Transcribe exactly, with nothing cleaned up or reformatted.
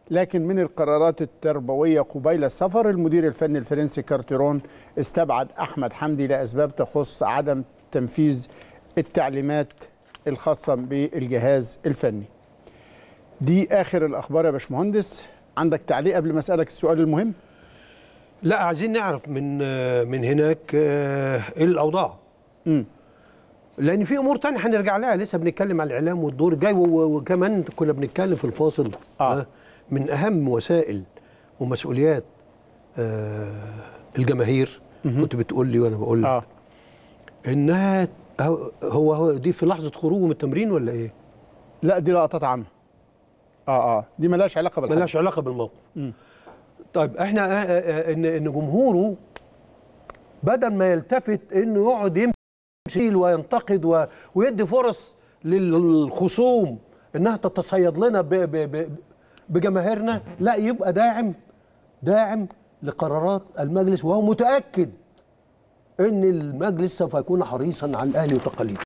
لكن من القرارات التربوية قبيل السفر المدير الفني الفرنسي كارتيرون استبعد أحمد حمدي لأسباب تخص عدم تنفيذ التعليمات الخاصة بالجهاز الفني. دي آخر الأخبار يا باشمهندس، عندك تعليق قبل ما أسألك السؤال المهم؟ لا، عايزين نعرف من من هناك ايه الاوضاع. امم لان في امور ثانيه هنرجع لها، لسه بنتكلم على الاعلام والدور الجاي، وكمان كنا بنتكلم في الفاصل آه. من اهم وسائل ومسؤوليات آه الجماهير. مم. كنت بتقول لي وانا بقول لك آه. انها هو هو دي في لحظه خروجه من التمرين ولا ايه؟ لا، دي لقطات عامه. اه اه دي مالهاش علاقه بالحدث، مالهاش علاقه بالموقف. مم. طيب احنا ان ان جمهوره بدل ما يلتفت انه يقعد يمشي وينتقد و... ويدي فرص للخصوم انها تتصيد لنا ب... ب... ب... بجماهيرنا، لا، يبقى داعم داعم لقرارات المجلس، وهو متاكد ان المجلس سوف يكون حريصا على الاهلي وتقاليده.